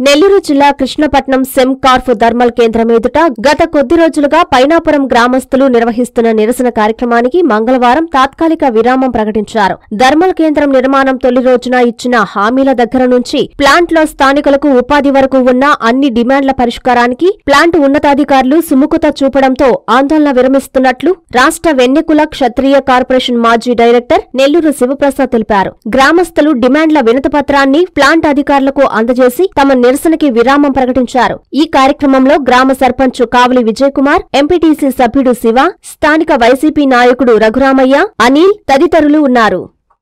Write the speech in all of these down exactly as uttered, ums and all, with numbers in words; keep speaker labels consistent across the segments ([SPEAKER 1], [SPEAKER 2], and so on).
[SPEAKER 1] నెల్లూరు జిల్లా కృష్ణపట్నం సెమ్కార్ఫ్ థర్మల్ కేంద్రం ఎదుట గత కొద్ది రోజులుగా పైనాపురం గ్రామస్తులు నిర్వహిస్తున్న నిరసన కార్యక్రమానికి మంగళవారం తాత్కాలిక విరామం ప్రకటించారు. థర్మల్ కేంద్రం నిర్మాణం తొలి రోజున ఇచ్చిన హామీల దగ్గర నుంచి ప్లాంట్లో స్థానికులకు ఉపాధి వరకు ఉన్న అన్ని డిమాండ్ల పరిష్కారానికి ప్లాంట్ ఉన్నతాధికారులు సుముఖత చూపడంతో ఆందోళన విరమిస్తున్నట్లు రాష్ట్ర వెన్నెకుల క్షత్రియ కార్పొరేషన్ మాజీ డైరెక్టర్ నెల్లూరు శివప్రసాద్ తెలిపారు. గ్రామస్తులు డిమాండ్ల వినతిపత్రాన్ని ప్లాంట్ అధికారులకు అందజేసి తమ నిరసనకి విరామం ప్రకటించారు. ఈ కార్యక్రమంలో గ్రామ సర్పంచ్ కావలి విజయ్ కుమార్, ఎంపీటీసీ సభ్యుడు శివ, స్థానిక వైసీపీ నాయకుడు రఘురామయ్య, అనిల్ తదితరులు ఉన్నారు.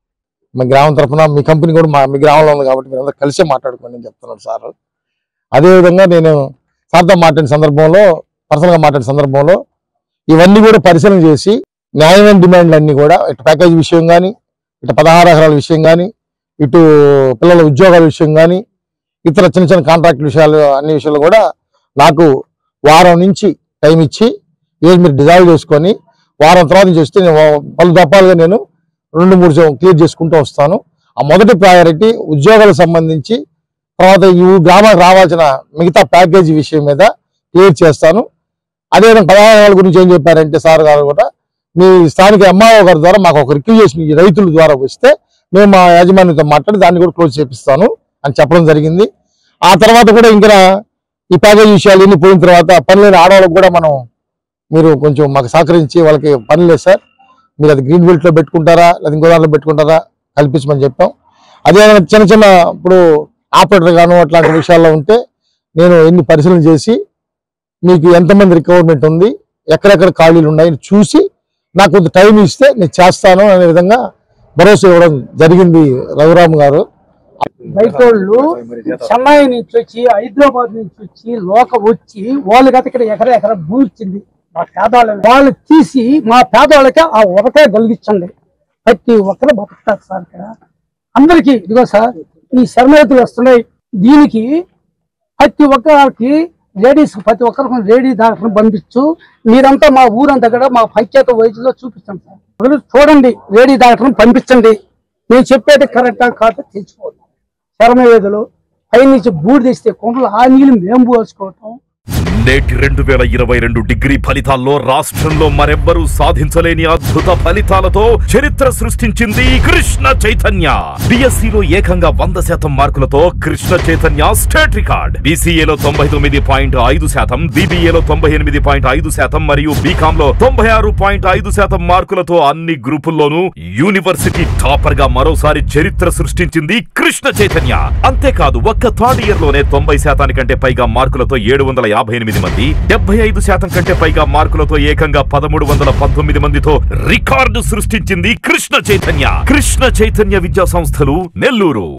[SPEAKER 2] మా గ్రామం తరఫున మీ కంపెనీ కూడా మీ గ్రామంలో ఉంది కాబట్టి మీరు అందరూ కలిసే మాట్లాడుకోండి అని చెప్తున్నాడు సార్. అదేవిధంగా నేను సార్తో మాట్లాడిన సందర్భంలో పర్సనల్గా మాట్లాడిన సందర్భంలో ఇవన్నీ కూడా పరిశీలన చేసి న్యాయమైన డిమాండ్లు అన్నీ కూడా ఇటు ప్యాకేజీ విషయం కానీ, ఇటు పదహారు ఎకరాల విషయం కానీ, ఇటు పిల్లల ఉద్యోగాల విషయం కానీ, ఇతర చిన్న చిన్న కాంట్రాక్ట్ విషయాలు అన్ని విషయాలు కూడా నాకు వారం నుంచి టైం ఇచ్చి ఏది మీరు డిజాల్వ్ చేసుకొని వారం తర్వాత చేస్తే నేను పలు దప్పాలుగా నేను రెండు మూడు క్లియర్ చేసుకుంటూ వస్తాను. ఆ మొదటి ప్రయారిటీ ఉద్యోగాలకు సంబంధించి, తర్వాత ఈ గ్రామానికి రావాల్సిన మిగతా ప్యాకేజీ విషయం మీద క్లియర్ చేస్తాను. అదేవిధంగా పదహారు గురించి ఏం చెప్పారంటే సార్ గారు కూడా మీ స్థానిక ఎంఆర్ఓ గారి ద్వారా మాకు ఒక రిక్వెస్ట్ ఈ రైతుల ద్వారా వస్తే మేము మా యాజమాన్యంతో మాట్లాడి దాన్ని కూడా క్లోజ్ చేపిస్తాను అని చెప్పడం జరిగింది. ఆ తర్వాత కూడా ఇంకా ఈ ప్యాకేజీ విషయాలు ఎన్ని పోయిన తర్వాత పని లేని ఆడవాళ్ళకు కూడా మనం మీరు కొంచెం మాకు సహకరించి వాళ్ళకి పని లేదు సార్, మీరు అది గ్రీన్ బెల్ట్లో పెట్టుకుంటారా లేదా ఇంకో దాంట్లో పెట్టుకుంటారా కల్పించమని చెప్పాం. అదేవిధంగా చిన్న చిన్న ఇప్పుడు ఆపరేటర్ గాను అట్లాంటి విషయాల్లో ఉంటే నేను ఎన్ని పరిశీలన చేసి మీకు ఎంతమంది రిక్వైర్మెంట్ ఉంది, ఎక్కడెక్కడ ఖాళీలు ఉన్నాయని చూసి నాకు కొంత టైం ఇస్తే నేను చేస్తాను అనే విధంగా భరోసా ఇవ్వడం జరిగింది రఘురామ్ గారు.
[SPEAKER 3] బయటోళ్ళు చెన్నై నుంచి వచ్చి హైదరాబాద్ నుంచి వచ్చి లోక వచ్చి వాళ్ళు గత ఇక్కడ ఎకర ఎకర భూమి ఇచ్చింది మా పేదవాళ్ళని, వాళ్ళు తీసి మా పేదవాళ్ళకి ఆ ఒకటే కలిగించండి. ప్రతి ఒక్కరు బతుకుతారు సార్. ఇక్కడ అందరికీ ఇదిగో సార్ ఈ శర్మతులు వస్తున్నాయి, దీనికి ప్రతి ఒక్కరికి లేడీస్ ప్రతి ఒక్కరికి లేడీ డాక్టర్ని పంపించు. మీరంతా మా ఊరంతా కూడా మా పంచాయతీ వయసులో చూపించండి సార్. చూడండి, లేడీ డాక్టర్ని పంపించండి. నేను చెప్పేది కరెక్టా కాదు తెలుసుకోవద్దు. చర్మవేదులు పైనుంచి బూడి తెస్తే కొండలు ఆ నీళ్ళు మేము పోసుకోవటం.
[SPEAKER 4] నేటి రెండు వేల ఇరవై రెండు డిగ్రీ ఫలితాల్లో రాష్ట్రంలో మరెవ్వరూ సాధించలేని అద్భుత ఫలితాలతో చరిత్ర సృష్టించింది కృష్ణ చైతన్య. బిఎస్సిలో ఏకంగా వంద శాతం మార్కులతో కృష్ణ చైతన్య స్టేట్ రికార్డ్. బీసీఏలో తొంభై తొమ్మిది పాయింట్ ఐదు శాతం, బీబీఏలో తొంభై ఎనిమిది పాయింట్ ఐదు శాతం మరియు బీకామ్ లో తొంభై ఆరు పాయింట్ ఐదు శాతం మార్కులతో అన్ని గ్రూపుల్లోనూ యూనివర్సిటీ టాపర్ గా మరోసారి చరిత్ర సృష్టించింది కృష్ణ చైతన్య. అంతేకాదు ఒక్క థర్డ్ ఇయర్ లోనే తొంభై శాతానికంటే పైగా మార్కులతో ఏడు వందల యాభై ఎనిమిది మంది, డెబ్బై ఐదు శాతం కంటే పైగా మార్కులతో ఏకంగా పదమూడు వందల పంతొమ్మిది మందితో రికార్డు సృష్టించింది కృష్ణ చైతన్య. కృష్ణ చైతన్య విద్యా సంస్థలు నెల్లూరు.